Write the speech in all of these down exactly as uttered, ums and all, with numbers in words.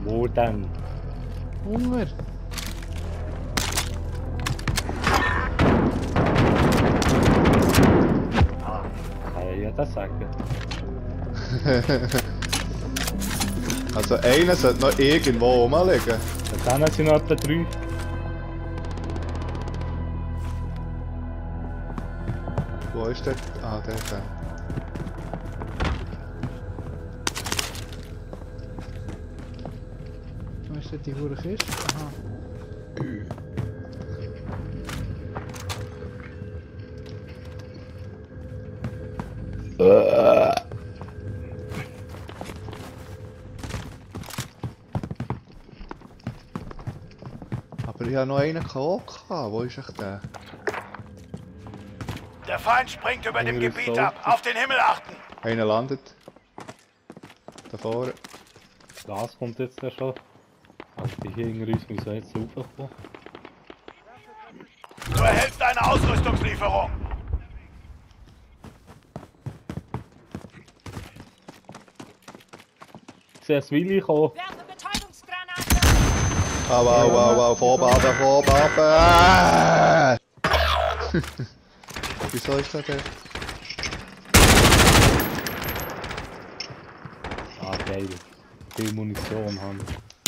Wo denn? Hunger. Kann ja jeder sagen. Also einer sollte noch irgendwo rumliegen. Dann sind noch etwa drei. Wo ist der? Ah, der ist der. Wo ist denn die hure Kiste? Aha. Aber ich habe noch einen K O gehabt. Wo ist echt der? Der Feind springt über dem Hier ist Gebiet so. ab. Auf den Himmel achten. Einer landet. Da vorne. Das kommt jetzt ja schon. Also die hier hinter uns müssen jetzt raufkommen. Du erhältst eine Ausrüstungslieferung. Ich sehe das Willi kommen. Werfe Betäubungsgranate! Au, au, au, au, Vorbaben, Vorbaben! Ah! Wieso ist das der? Ah, geil. Viel Munition haben.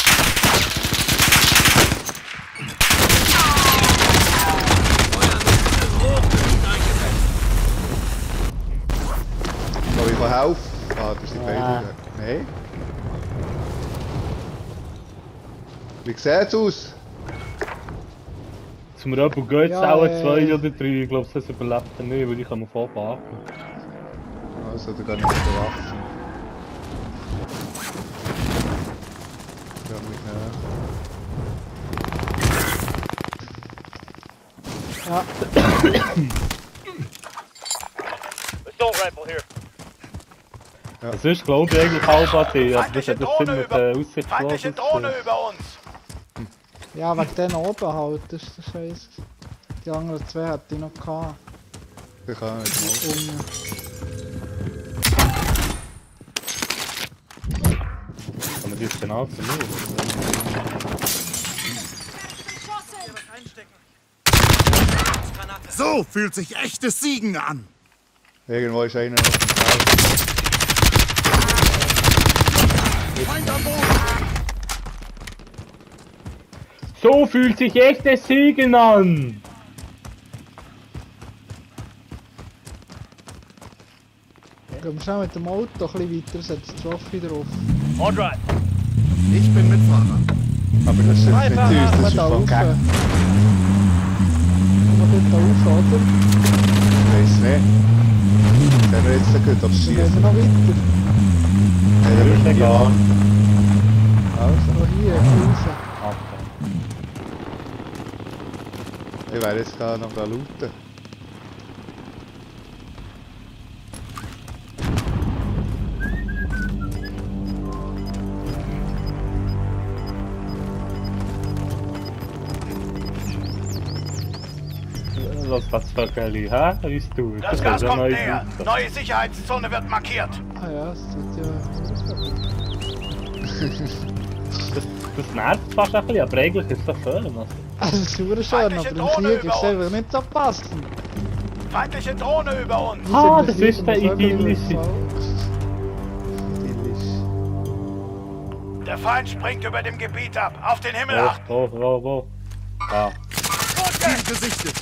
Soll ich verhelfen? Ah, das sind beide. Ah. Nein. Wie sieht's aus? Zum Röbel geht es Ja, auch äh. zwei oder drei. Ich glaube, das überlebt er nicht, weil ich kann auf oben atmen. Also, da geht nicht mit der Waffe. Ja, mit näher. Ja, Assault Rifle here. Das ist, glaube ich, eigentlich halb A T. Also das Feindliche hat das Drohne ziemlich über- äh, Feindliche aussichtslos Drohne ausgesehen. über uns. ja, wegen denen oben halt, das ist der Scheiß. Die anderen zwei hätte ich noch gehabt. Ich kann nicht mal. Unten. Aber das ist genau für mich. So fühlt sich echtes Siegen an. Irgendwo ist einer auf dem Feld. Feind am Boden. So fühlt sich echtes Siegen an! Gehen wir schnell mit dem Auto ein bisschen weiter, setzt das Waffe drauf. On drive. Ich bin Mitfahrer. Aber das sind nicht Nein, uns, das ist da von rauf. Gang. Kommen wir dort rauf, oder? Ich weiss nicht. Sehen wir jetzt gut, ob es Dann gehen wir schießt. noch weiter. Nein, da Ist wird egal. Also, Noch hier, raus. Okay. ich werde jetzt gerade noch da looten. Was das für Geli, hä? Wie ist du? Das ist Gas ja kommt neu näher. gut. Neue Sicherheitszone wird markiert. Ah ja, das tut ja... Das, das nervt fast ein bisschen, aber eigentlich ist es so schön. Also. Also, es ist super schön, aber im Drohne Krieg über ist es einfach nicht so passend. Feindliche Drohne über uns. Ah, Wir das sind ist der so idyllische. Idyllisch. Der Feind springt über dem Gebiet ab. Auf den Himmel Wo, achten. wo, wo, wo? Ah, Ziel gesichtet.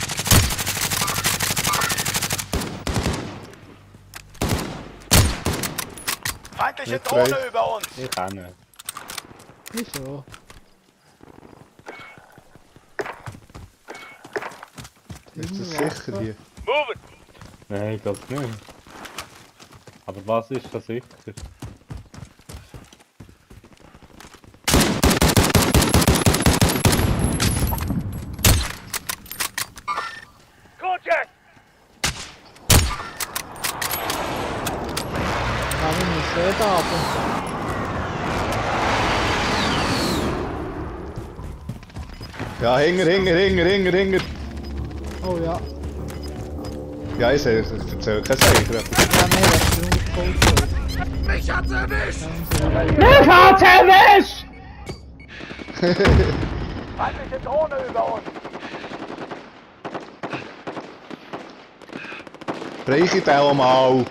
Feindliche Nicht Drohne frei. über uns. ich kann nicht. Wieso? Ist das sicher hier? Move it. Nein, das nicht. Aber was ist das sicher? Contact. Ja, wir müssen eh da runter. Ja, hinger, hinger, hinger, hinger, hinger. Oh ja. Ja, ich sehe, ich erzähle kein Zeichen. Ja, nee, das ist nur gefolgt. Mich hat's erwischt. Mich hat's erwischt! Feindliche Drohne über uns. Reiche Bälle mal.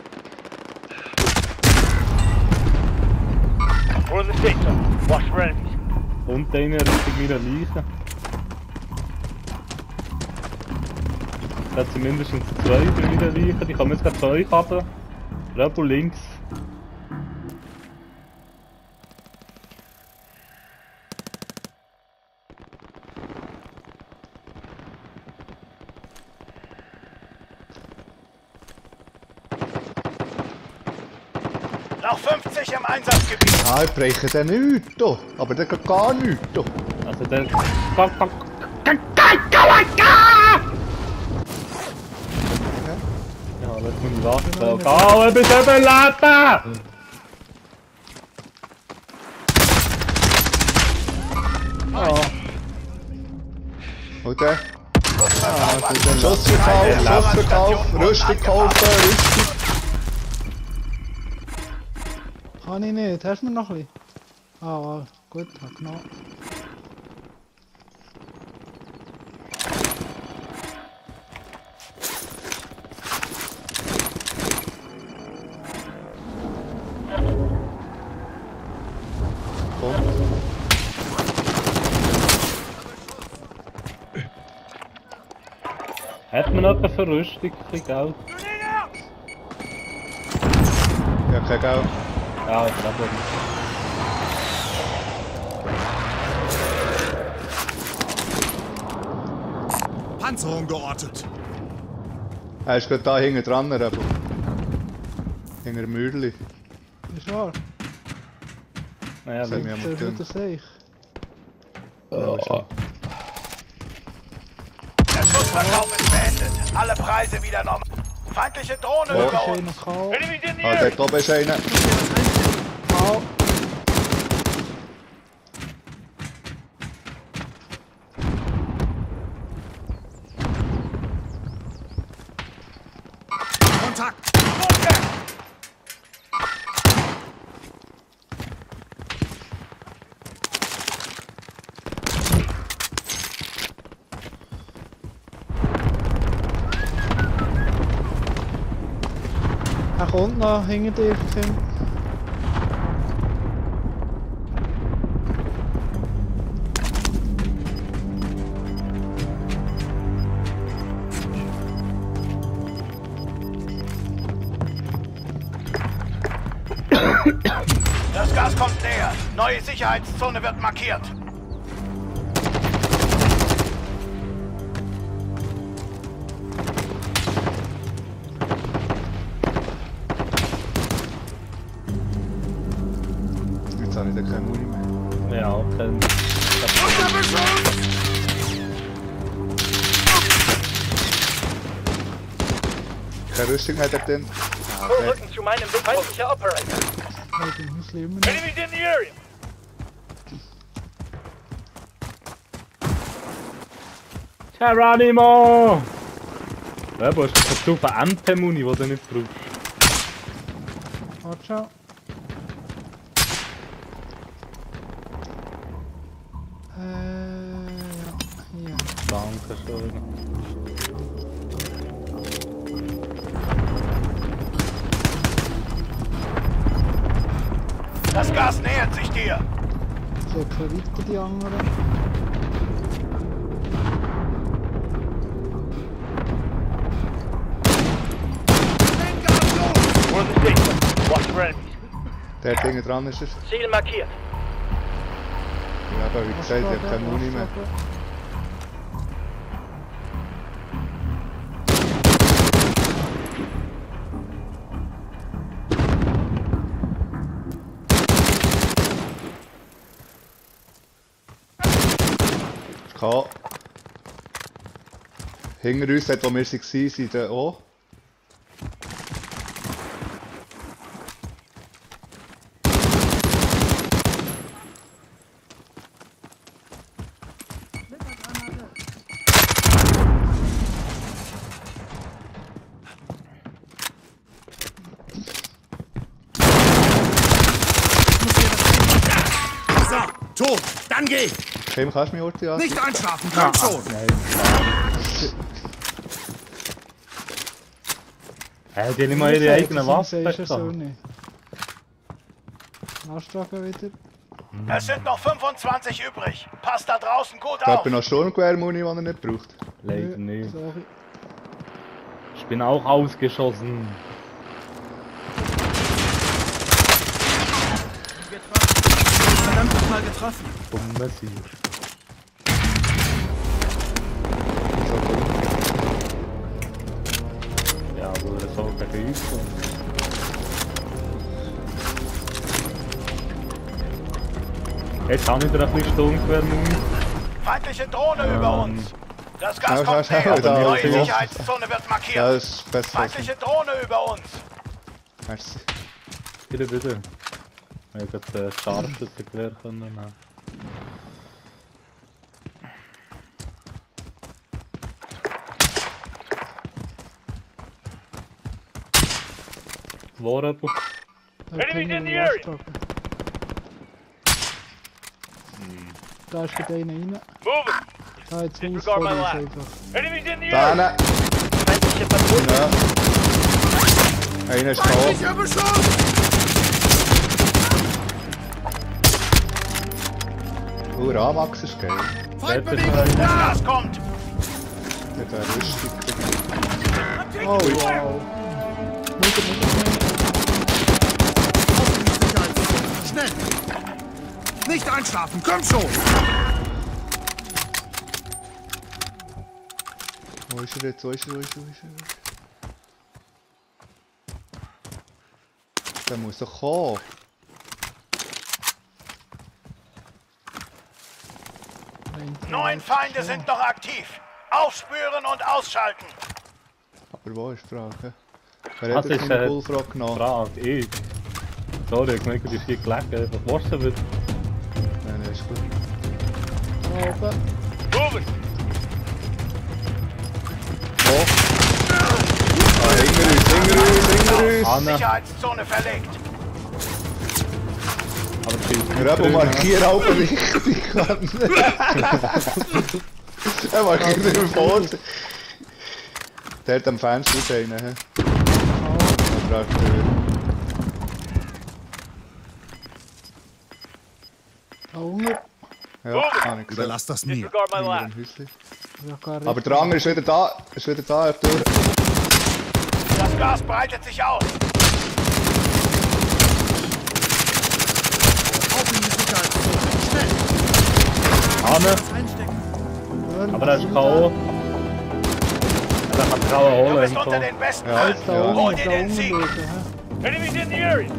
We're in the safe zone. Watch for enemies. Und einer Richtung meiner Leiche. Da hat sie mindestens zwei bei meiner Leiche. Die kommen jetzt gerade zu euch runter. Rebel links. Noch fünfzig im Einsatzgebiet. Ja, ich breche den nichts, da. Aber der geht gar nichts. Da. Also der... Ja, lass mich nicht warten. Geh, bis überleben! Oh. Und der? Schussverkauf, Schussverkauf, Rüstung kaufen, Rüstung. Kann ich nicht. Hast du mir noch ein bisschen? Ah, wow. Gut, hab genommen. Hat man noch eine Rüstung? Ein bisschen Geld? Ja, kein Geld. Ja, ich glaube nicht. Panzerung geortet. Er ist gerade da hinten dran, Rebel. Hinter dem Mürdli. Ist wahr? Naja, Sag links. mir Das mal ist dünn. wieder seich. Oh. Der Schussverkauf ist beendet. Alle Preise wieder normal. Feindliche Drohne Oh. über Ist uns. einer kalt. Enemies in the Ah, area. dort oben ist einer. Au. Kontakt. Er kommt noch hinter dir, Tim. Das Gas kommt näher. Neue Sicherheitszone wird markiert. Jetzt habe ich da keine Muni mehr. Ja, kein... Keine Rüstung hat er denn? Ah, okay. Rücken zu meinem Weg. Feindlicher Operator. Halt, ich muss immer noch. Enemies in the area. Geronimo! Ja, wo ist das so viel M P-Muni, die du nicht brauchst? Warte schon. Äh, ja, hier. Danke schön. Das Gas nähert sich dir. So, kein weiter die anderen. We're in the safe zone. Watch for enemies. Der hinten dran ist er. Ziel markiert. Ja, aber wie gesagt, ich habe keine Muni mehr. K. Hinter uns, dort wo wir waren, sind da auch. So, Tot. Dann geh. Kim, kannst du mich heute an? Nicht einschlafen. Komm schon. Hä, die haben nicht mal ihre eigenen Waffen Waffen. So gehabt. nicht. Lastwagen wieder. Es sind noch fünfundzwanzig übrig. Passt da draußen gut Ich habe auf. noch Sturmgewehr-Muni, die er nicht braucht. Leider nicht. Sorry. Ich bin auch ausgeschossen. Verdammt nochmal getroffen. Dumme Sieg. Ja, wo er so verrückt. Jetzt habe ich wieder ein bisschen Sturmgewehr. Feindliche Drohne Ähm. über uns. Das Gas Ja, kommt schau, schau, näher. da, Neue okay. Sicherheitszone wird Ja, markiert. das ist besser. Feindliche Drohne über uns. Merci. Bitte, bitte. Ich hätte das äh, Scharfschützengewehr können nehmen. Wo, Rebel? Enemies in the area! Da ist wieder einer rein. Da jetzt weiß vor uns einfach. Da hinten. Feindliche Patrouille. Ja. Einer ist tot. Feindlicher Beschuss. Oh, Ramax ist geil. Feindbewegung. Das Gas kommt. Mit der Rüstung. Oh wow. Mutter, Mutter, Schnell. Nicht einschlafen. Komm schon. Wo ist er jetzt? Wo ist er? Wo ist er? Wo ist er? Der muss doch kommen. Neun Feinde sind noch aktiv. Aufspüren und ausschalten. Aber wo ist die Frage? Wer Das hat jetzt ist, meine äh, Bullfrage genommen? Frage, ich. Sorry, ich meine, die vier gelegen. Was machst du damit? Nein, nein, ist gut. oben. Wo? Ah, hinter uns, hinter uns, hinter uns! Anne, Sicherheitszone verlegt. aber es ist Wir haben markieren auch richtig. Er markiert immer vor. Der hat am Fenster aus einen. hä? Er braucht den. Da unten. Ja, kann ich gesehen. Überlass das mir. Hinter dem Häuschen. Ja, gar Aber der andere ist wieder da. Ist wieder da. auf der Tür. Das Gas breitet sich aus. Auf in die Sicherheitszone. Schnell. Anne, Einstecken. aber er ist K O. Er kann K O Du holen. bist unter den besten Ja, Mann. Da ja. unten, Hol dir da den unten Sieg. schauen, hä? Enemies in the area.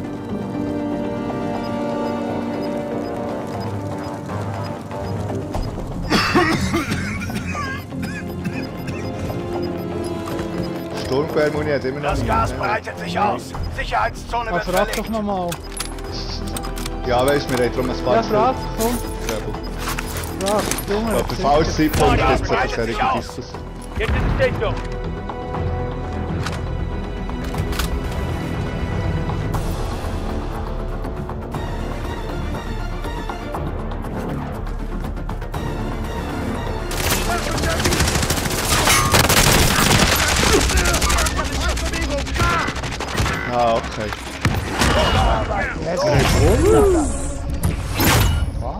Sturmgewehr-Muni hat immer noch Das nicht. Gas ne? breitet sich aus. Sicherheitszone Ah, wird frag doch verlegt. nochmal. Ja, weißt du, wir haben darum ein paar Ja, frag, komm. Rebel. Frag, Junge. Auf den falschen Zeitpunkt Ja, gibt es breitet solche sich aus. Diskus. Get in the station. Ah, okay. Wow.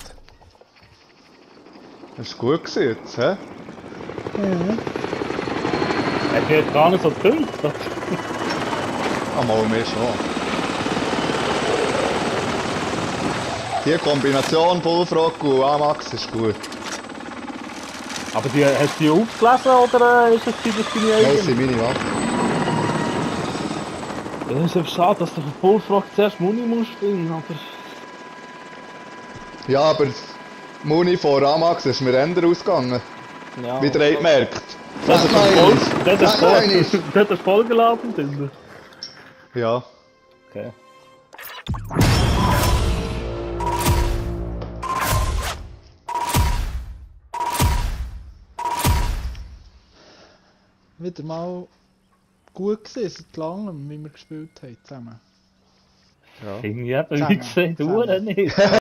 Das ist gut gewesen jetzt, hä? Mhm. Er wird gar nicht so gedüngt. Ah, mal mehr schon. Die Kombination Bullfrog und Amax ist gut. Aber die, hast du die aufgelesen oder äh, ist es die, dass deine Das eigene? sind meine Waffen. Ja, es ist einfach schade, dass du von Bullfrog zuerst Muni musst spielen, aber... Ja, aber die Muni von Amax ist mir änder ausgegangen. Ja, Wie ihr habt gemerkt. Das ist voll, das ist Nein, nein, voll, das ist vollgeladen drin. Ja. Okay. Wieder mal gut gewesen, seit langem, wie wir gespielt haben zusammen. Ja. Irgendwie eben, wie Zusammen, gesagt, zusammen. Uhren nicht.